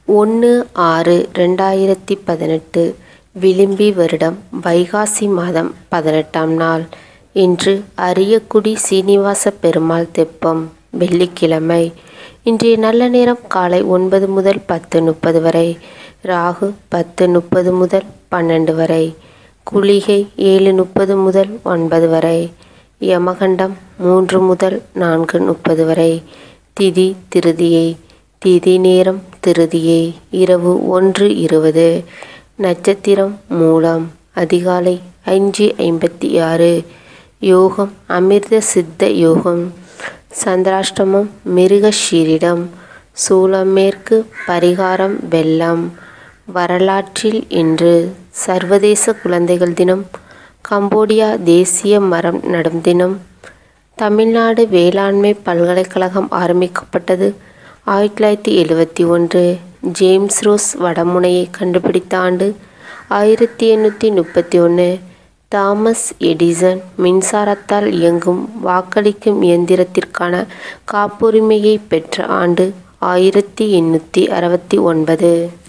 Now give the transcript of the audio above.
1/6/2018 விளிம்பி வருடம் வைகாசி மாதம் 18ஆம் நாள். இன்று அரியக்குடி சீனிவாச பெருமாள் தெப்பம், வெள்ளிக்கிழமை. இன்றைய நல்ல நேரம் காலை 9 முதல் 10:30 வரை. ராகு 10:30 முதல் 12 வரை. குளிகை 7:30 முதல் 9 வரை. யமகண்டம் 3 முதல் 4:30 வரை. திதி திருதியை. திதி நேரம் திருதியை இரவு 1:20. நட்சத்திரம் மூலம். அதிகாலை 5:56. யோகம் அமிர்த சித்த யோகம். சந்திராஷ்டமம் மிருகஷீரிடம். சூலம் மேற்கு. பரிகாரம் வெள்ளம். வரலாற்றில் இன்று சர்வதேச குழந்தைகள் தினம், கம்போடியா தேசிய மரம் நடும் தினம், தமிழ்நாடு வேளாண்மை பல்கலைக்கழகம் ஆரம்பிக்கப்பட்டது 1971, ஜேம்ஸ் ரோஸ் வடமுனையை கண்டுபிடித்த ஆண்டு 1831, தாமஸ் எடிசன் மின்சாரத்தால் இயங்கும் வாக்களிக்கும் இயந்திரத்திற்கான காப்புரிமையை பெற்ற ஆண்டு 1869.